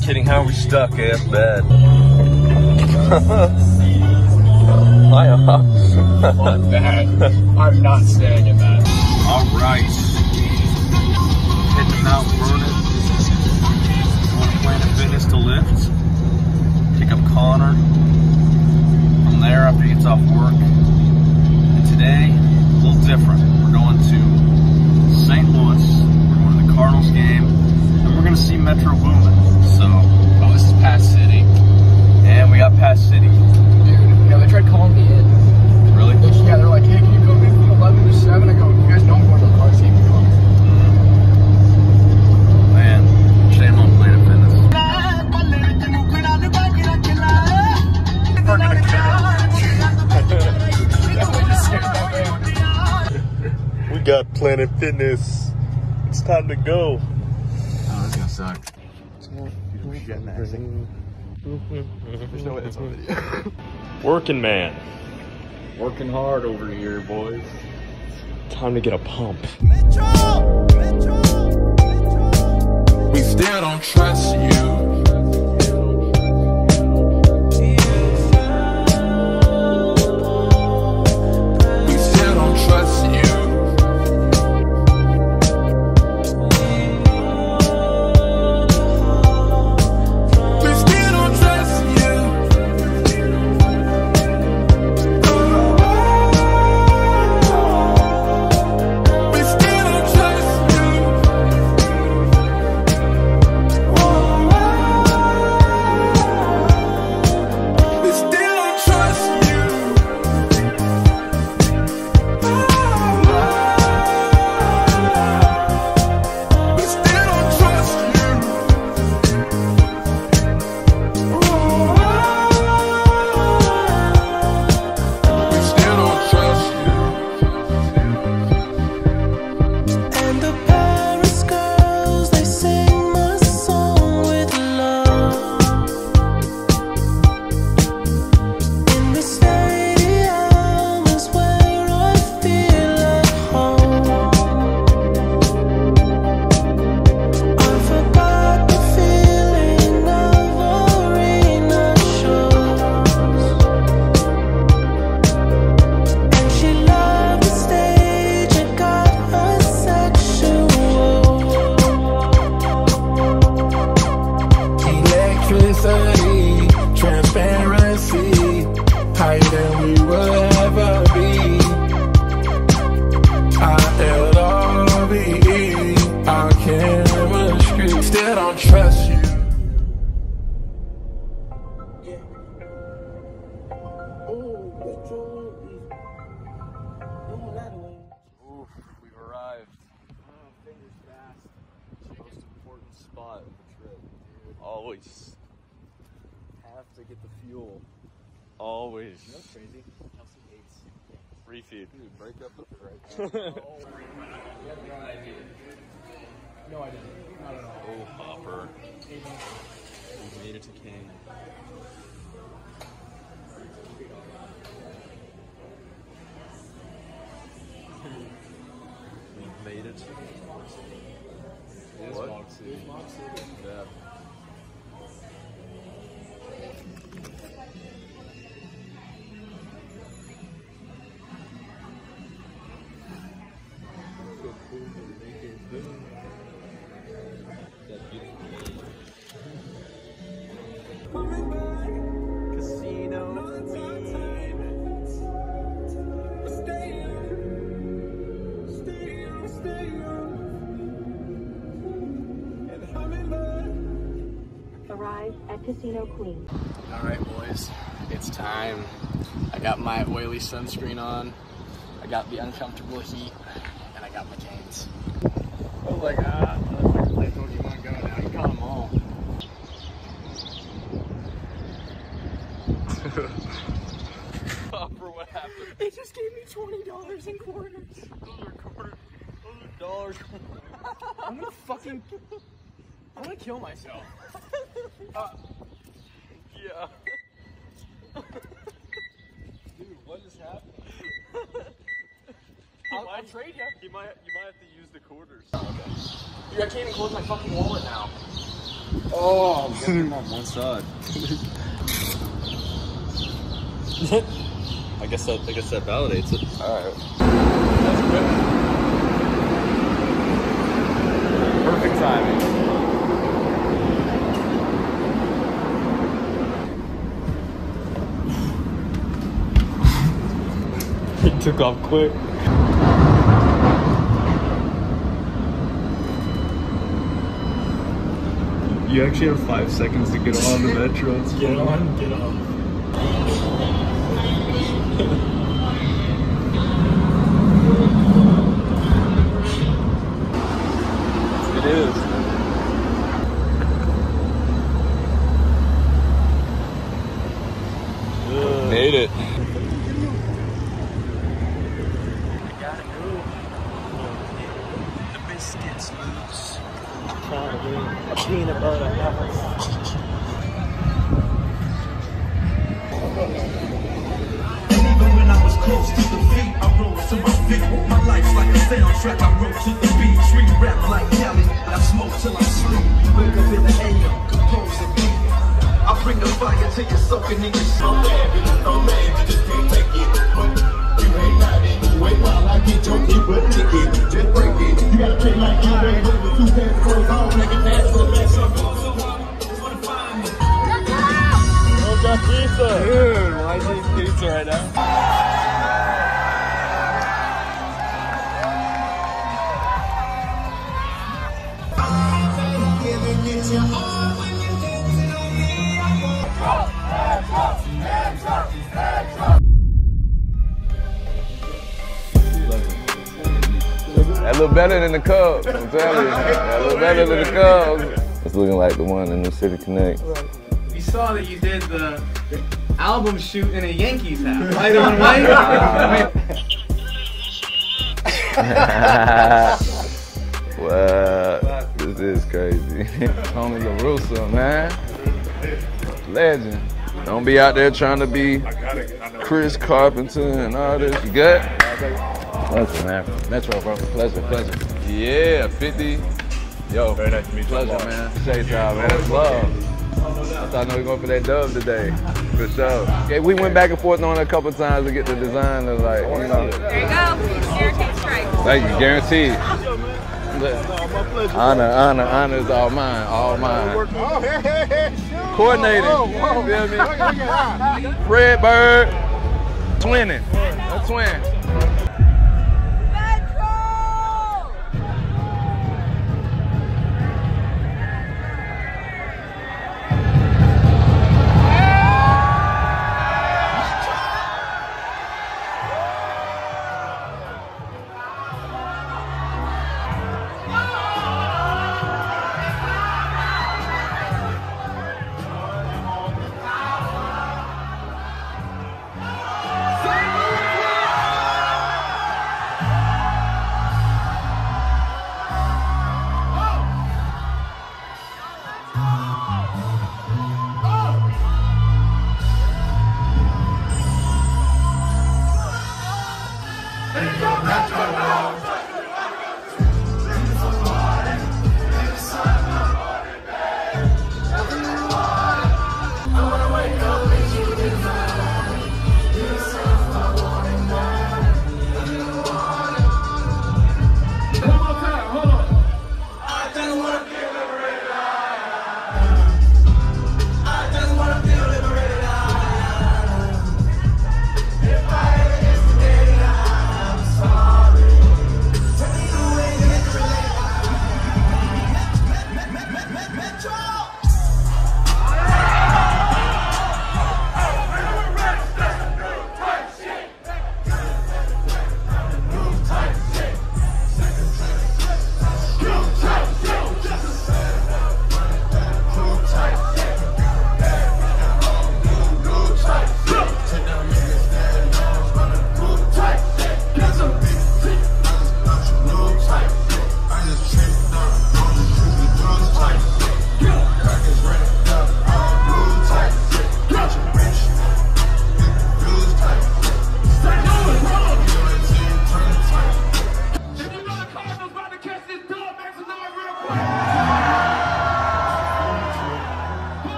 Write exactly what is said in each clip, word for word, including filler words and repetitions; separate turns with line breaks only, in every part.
kidding, how are we stuck in bed? Hi,
Fuck that. I'm not staying in that.
Alright. Heading to Mount Vernon. Going to Planet Fitness to lift. Pick up Connor. From there after he gets off work. And today, a little different. We're going to Saint Louis. We're going to the Cardinals game. And we're going to see Metro Boomin. So,
Oh, this is Pass City.
and we got Pass City.
Dude, you know, they tried calling me in.
Really?
They, yeah, they're like, hey, can you come in from eleven to seven? I go, you guys know I'm going to the car team. Come.
Man, shame on Planet Fitness. We got Planet Fitness. It's time to go.
Oh, this is gonna suck.
There's no way it's on video. Working man.
Working hard over here, boys.
Time to get a pump.
Metro, Metro, Metro. We still don't trust you. We still don't trust you. We still don't trust you. We still don't trust you. We still don't trust you. We still don't trust you. We still don't trust you.
And the Paris girls, they sing my song with love. In the stadium is where I feel at home. I forgot the feeling of arena shows. And she loved the stage, it got her sexual.
Electricity, transparency, higher than we will ever be. Our L R V E, our chemistry, still don't trust you.
Oof, we've arrived. Most important spot of the trip. Always.
Have to get the fuel.
Always.
You know what's crazy? Kelsey hates
Refeed.
Dude, break up with her right now. No, I didn't. Not at all.
Oh, Hopper. We made it to King. We made it.
It is
What?
Mog City.
Yeah.
Arrive at Casino Queen.
All right, boys, it's time. I got my oily sunscreen on. I got the uncomfortable heat, and I got my canes. I was like, ah, I told you want to go now. You caught them all.
Hopper, what happened?
They just gave me twenty dollars in quarters.
Those are quarters. Those are dollars.
I'm gonna fucking, I'm gonna kill myself. Uh,
Yeah.
dude, what just happened?
You
I'll,
might,
I'll trade you.
you might you might have to use the quarters.
Dude, I can't even close my fucking wallet now.
Oh, I'm on one side. I guess that I guess that validates it.
All right.
That's good. Perfect timing. He took off quick. You actually have five seconds to get on the metro. Get on, get off. It is. Made it. Biscuits loose. Trying to get a peanut butter house.
And even when I was close to defeat, I rose to my feet. My life's like a soundtrack. I wrote to the beat. Street rap like Cali. I smoke till I sleep. Wake up in the A M, compose a beat. I bring the fire till you're soaking in your soul. No man, no man, you just can't take it. You ain't not anyway. While I get your keep a ticket, just break it. You gotta play like you ain't with two pairs of clothes on, like a dance for the best.
Oh, got pizza. Dude, why is eating pizza right now?
That look better than the Cubs, I'm telling you. That look better than the Cubs. It's looking like the one in New City Connect.
We saw that you did the album shoot in a Yankees hat. White on white.
Wow, this is crazy. Tony La Russa, man. Legend. Don't be out there trying to be Chris Carpenter and all this. You good? Pleasure, man. Metro, bro. Pleasure, pleasure. Yeah, fifty. Yo, very nice to meet you. Pleasure, man. Appreciate y'all, man. That's love. I thought I know we were going for that dub today, for sure. Yeah, we went back and forth on it a couple times to get the design of like, you know.
There you go. Guaranteed strike.
Thank you, guaranteed. Honor, honor, honor is all mine, all mine. Coordinating, you feel me? Fred Bird, twinning, a twin.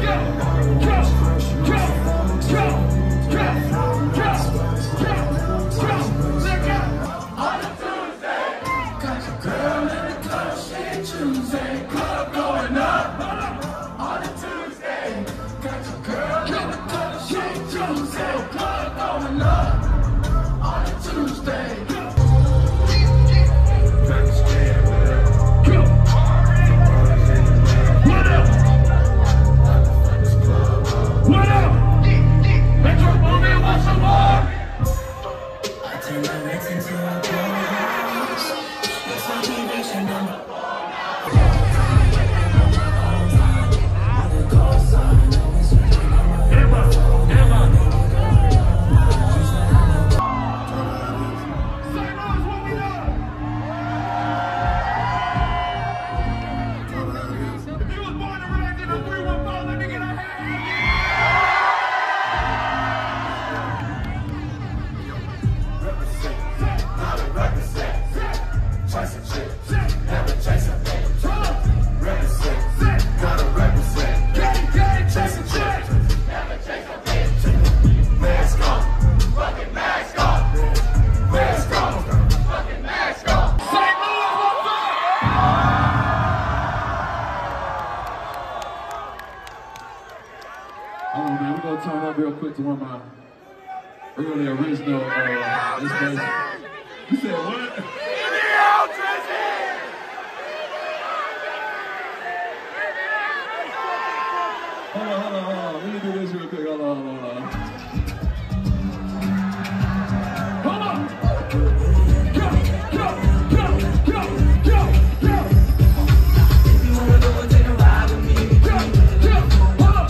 Real quick to one of my early original uh, inspiration. You said what? Hold on, hold on, hold on. Let me do this real quick. Hold on, hold on, hold on. Hold on! Go, go, go, go, go, go! If you wanna go and take a ride with me, go, go, hold on!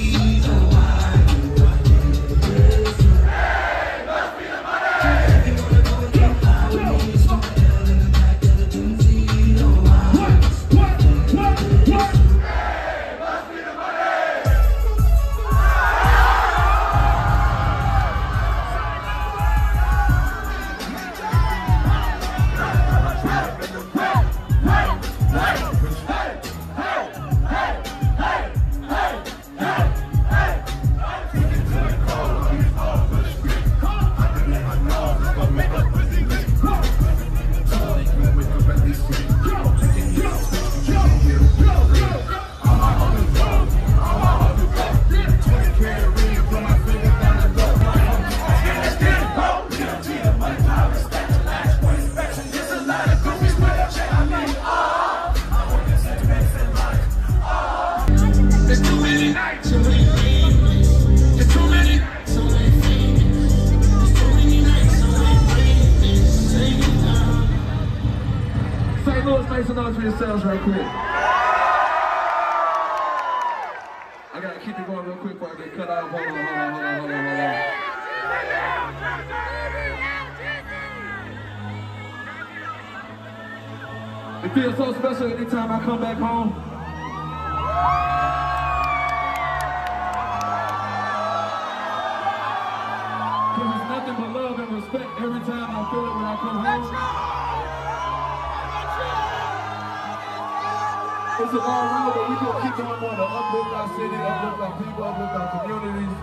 Make some noise for yourselves real quick. I gotta keep it going real quick before I get cut off. Hold on, hold on, hold on, hold on, hold on. It feels so special anytime I come back home. Cause it's nothing but love and respect every time I feel it when I come home. It's a long road, but we gonna keep on going to uplift our city, uplift our people, uplift our communities.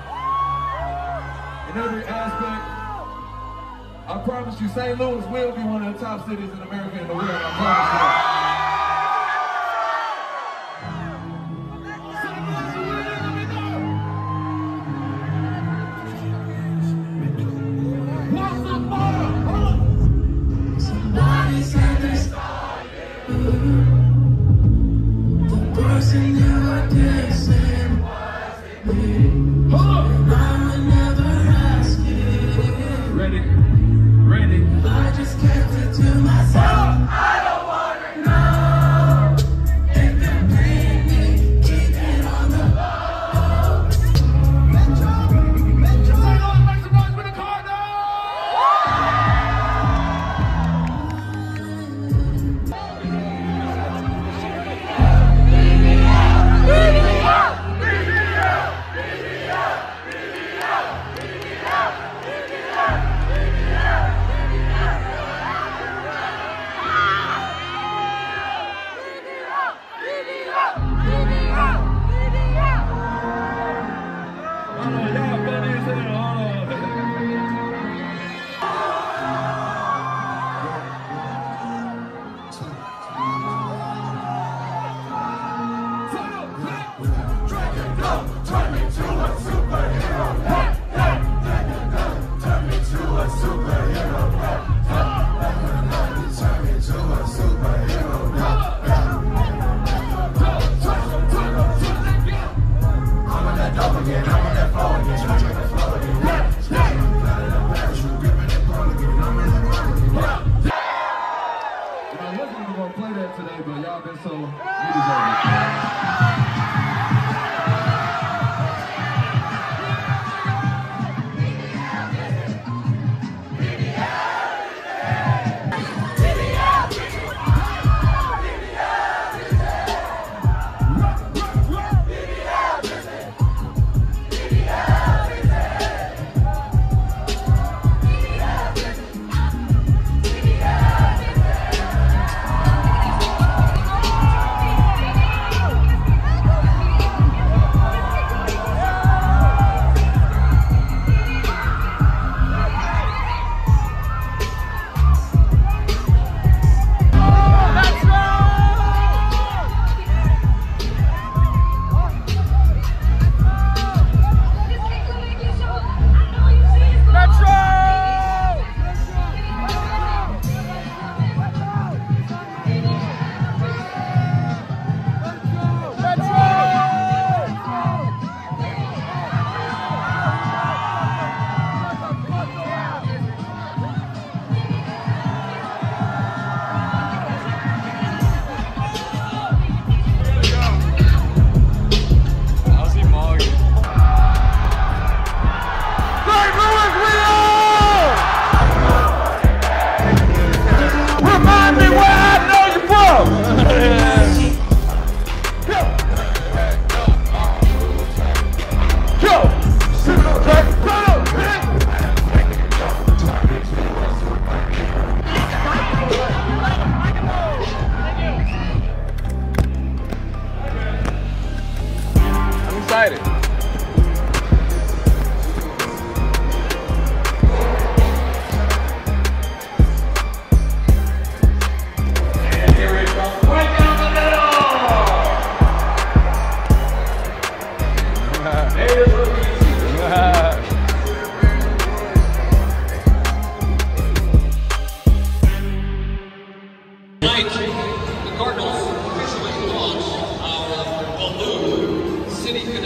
In every aspect. I promise you, Saint Louis will be one of the top cities in America and the world. I promise you that. Somebody's had this. Person you are dancing with, I would never ask you. Ready, ready. I just kept it to myself. I don't wanna know.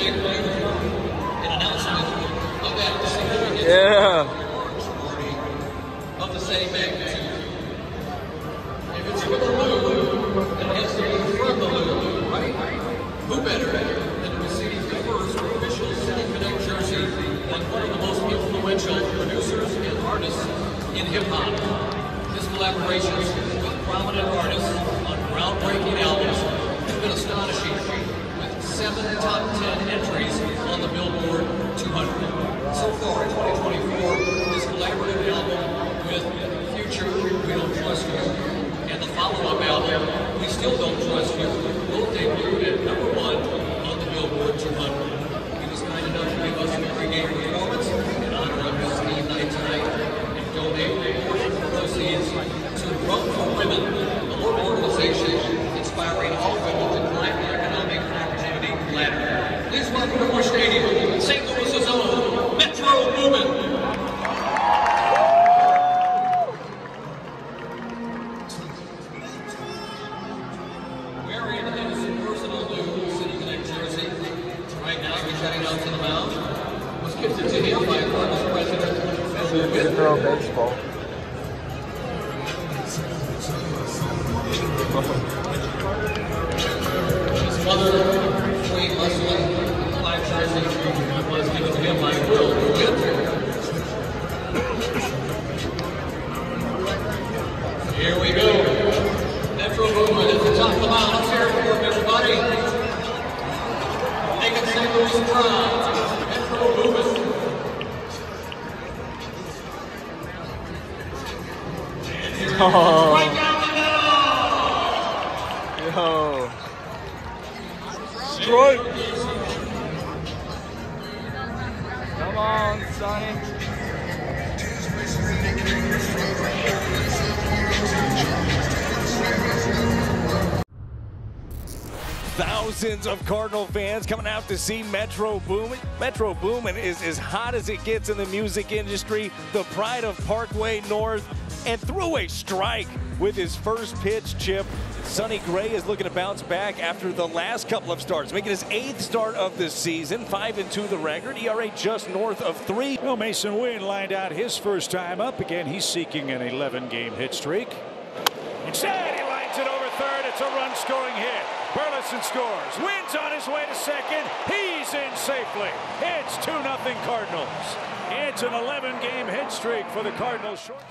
Yeah.
Of the same magnitude. If it's with a loop, it has to be from the loop, right? Who better than to receive the first official City Connect jersey like one of the most influential producers and artists in hip-hop. This collaboration with prominent artists on groundbreaking albums has been astonishing, with seven top ten entries on the Billboard two hundred. So far in twenty twenty-four, this collaborative album with Future, We Don't Trust You, and the follow-up album, We Still Don't Trust You, both debuted at number one on the Billboard two hundred. He was kind enough to give us a pregame performance in honor of his Steve night tonight and donate a portion of proceeds to Run for Women, a local organization inspiring all women to climb the economic opportunity ladder. Please welcome to our stadium, Saint Louis's own Metro Boomin. Wearing his personal blue City Connect jersey, right now he's heading out to the mound. Was gifted to him by Cardinals president Bill Whitmer.
Throw baseball.
His mother, Wayne Hustling, black jersey, was given to him by Will Whitmer. Here we go. Metro Boomin at the top of the mound. Let's hear it for him, everybody. Making Saint Louis proud. Metro Boomin.
Oh.
Right down the middle.
Yo. Strike. Come on, Sonny.
Thousands of Cardinal fans coming out to see Metro Boomin. Metro Boomin is as hot as it gets in the music industry, the pride of Parkway North, and threw a strike with his first pitch, Chip. Sonny Gray is looking to bounce back after the last couple of starts, making his eighth start of this season, five and two the record, E R A just north of three.
Well, Mason Wynn lined out his first time up. Again, he's seeking an eleven game hit streak. Instead, he lines it over third. It's a run-scoring hit. Burleson scores. Wynn's on his way to second. He's in safely. It's two nothing Cardinals. It's an eleven game hit streak for the Cardinals. Short.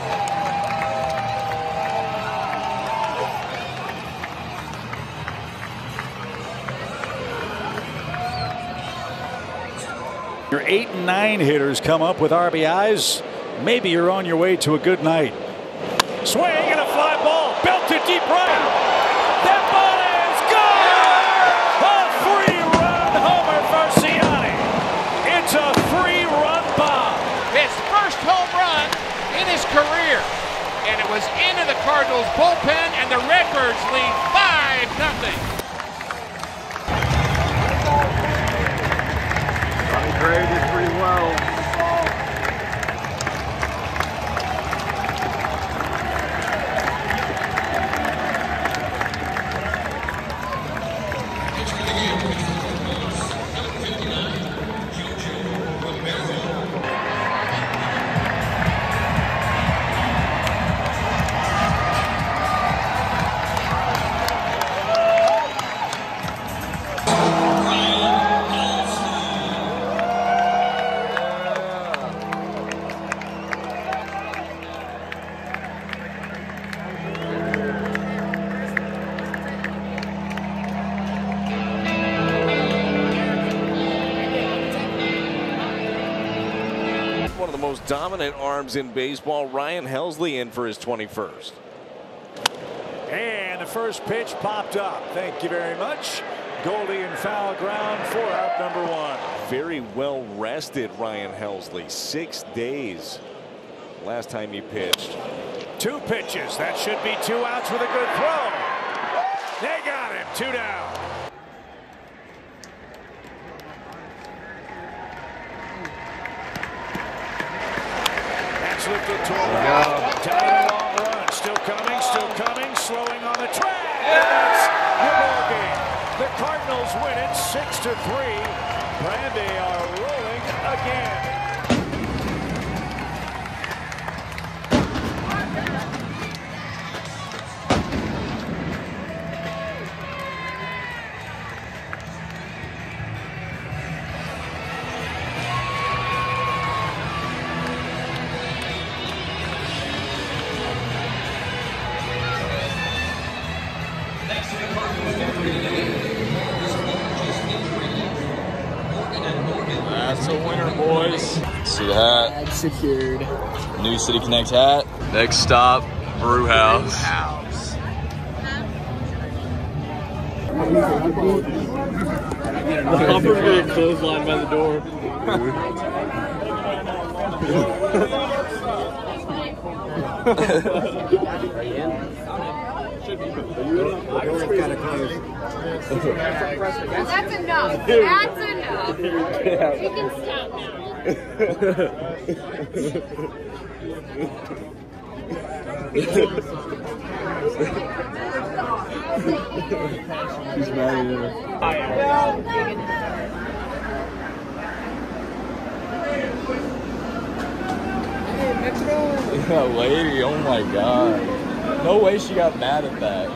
Your eight and nine hitters come up with R B Is. Maybe you're on your way to a good night. Swing and a fly ball. Belted deep right. That ball is gone! A three-run homer for Ciani. It's a three-run bomb.
His first home run in his career. And it was into the Cardinals bullpen, and the Redbirds lead five nothing.
Gray did pretty well.
One of the most dominant arms in baseball, Ryan Helsley in for his twenty-first.
And the first pitch popped up. Thank you very much. Goldie in foul ground for out number one.
Very well rested Ryan Helsley. Six days last time he pitched.
Two pitches. That should be two outs with a good throw. They got him. Two down. That's lifted toward the right. Down a long run. Still coming. Still coming. Slowing on the track. Yes. That's your ball game. The Cardinals win it six to three. Brandy are rolling again.
That's a winner, boys.
See the hat?
Bag secured.
New City Connect hat. Next stop, Brew House.
House.
Hopper's getting clotheslined by the door.
That's enough. That's enough. You can stop now.
He's mad at her.
That lady, oh my god. No way she got mad at that.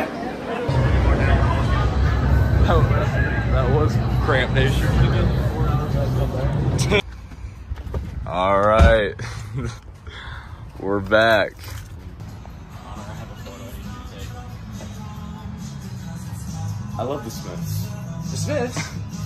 that, that was Cramp Nation. All right. We're back.
I love the Smiths.
The Smiths?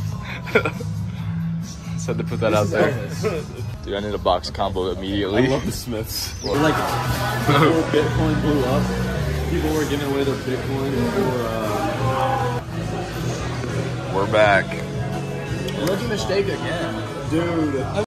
Just had to put that out there. Dude, I need a box combo immediately.
I love the Smiths. They're like, before Bitcoin blew up, people were giving away their Bitcoin for, uh...
We're back.
Rookie mistake again.
Dude.